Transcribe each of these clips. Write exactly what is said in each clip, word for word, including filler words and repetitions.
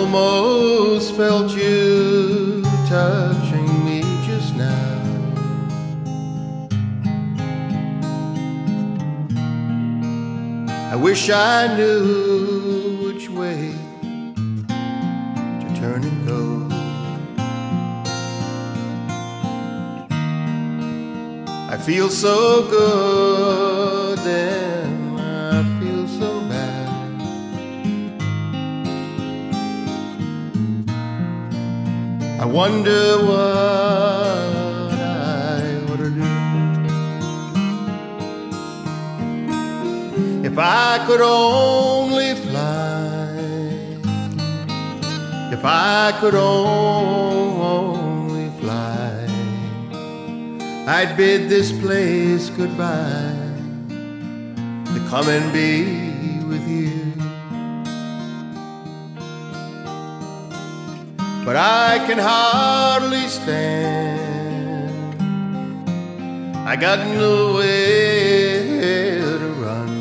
almost felt you touching me just now. I wish I knew which way to turn and go. I feel so good, then I feel so bad. I wonder what I ought to do. If I could only fly, if I could only fly, I'd bid this place goodbye to come and be with you. But I can hardly stand, I got nowhere to run.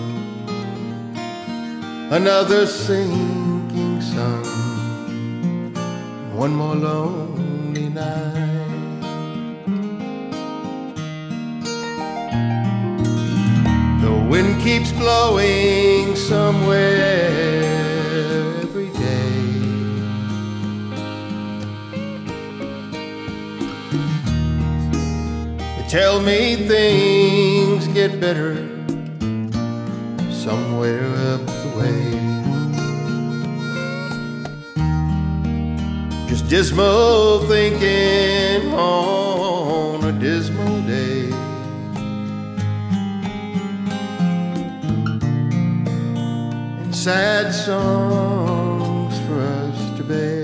Another sinking sun, one more lonely night. The wind keeps blowing somewhere every day. They tell me things get better somewhere up the way. Just dismal thinking on a dismal day. And sad songs for us to bear.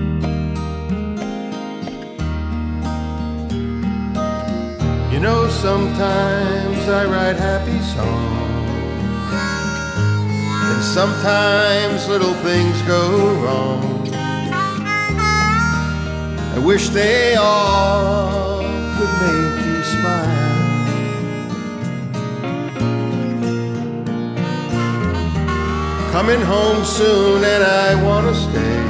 You know, sometimes I write happy songs, and sometimes little things go wrong. I wish they all could make you smile. Coming home soon and I want to stay.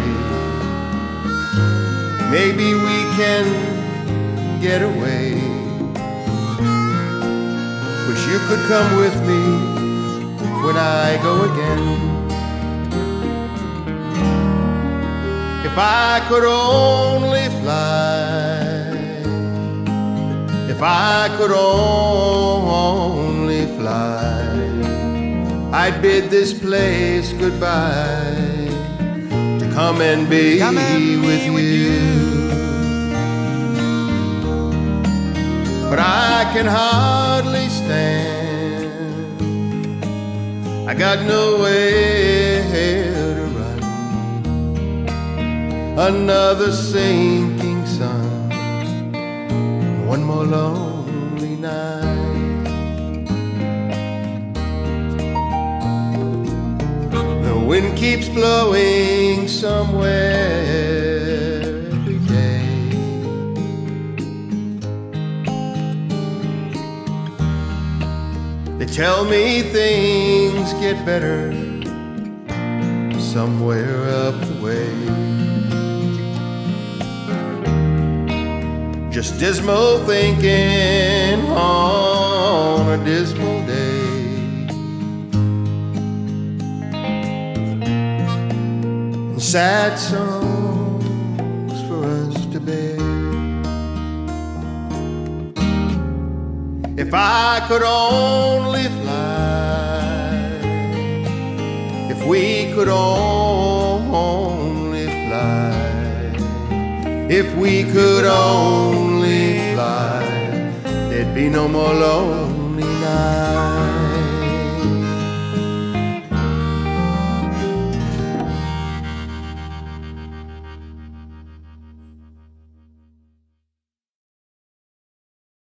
Maybe we can get away. Wish you could come with me when I go again. If I could only fly, if I could only fly, I'd bid this place goodbye to come and be, come and with, be with you. you. But I can hardly stand, I got nowhere to run. Another sinking sun, one more lonely night. The wind keeps blowing somewhere every day. They tell me things get better somewhere up the way. Just dismal thinking on a dismal day. And sad songs for us to bear. If I could only fly, if we could only fly, if we could only fly, there'd be no more lonely nights.